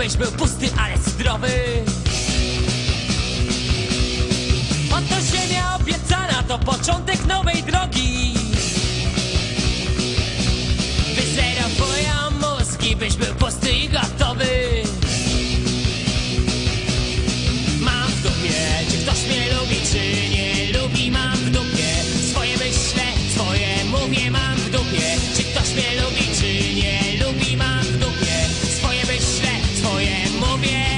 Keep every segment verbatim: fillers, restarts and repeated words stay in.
byś był pusty, ale zdrowy. Oto ziemia obiecana, to początek nowej drogi. Wyzerowuję mózgi, byś był pusty i gotowy. Mam w dupie, czy ktoś mnie lubi, czy nie lubi. Mam w dupie, swoje myślę, swoje mówię. Mam w dupie, czy ktoś mnie lubi, czy nie lubi. Mam w dupie, swoje myślę, swoje mówię.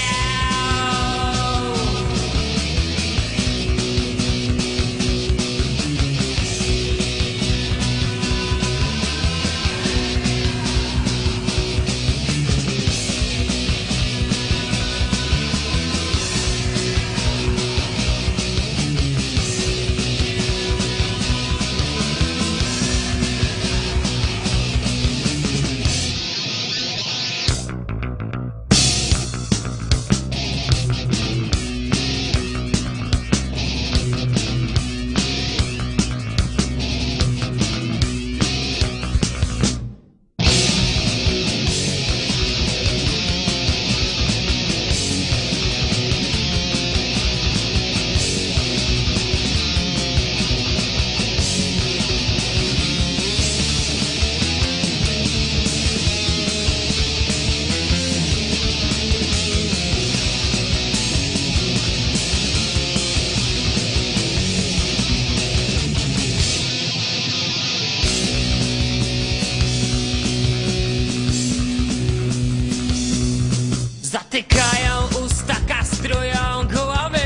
Zatykają usta, kastrują głowy.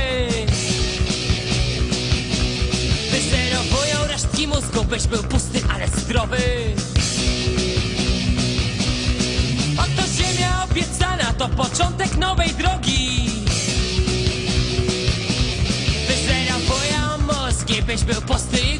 Wyzerowują resztki mózgu, byś był pusty, ale zdrowy. Oto ziemia obiecana, to początek nowej drogi. Wyzerowują mózgi, byś był pusty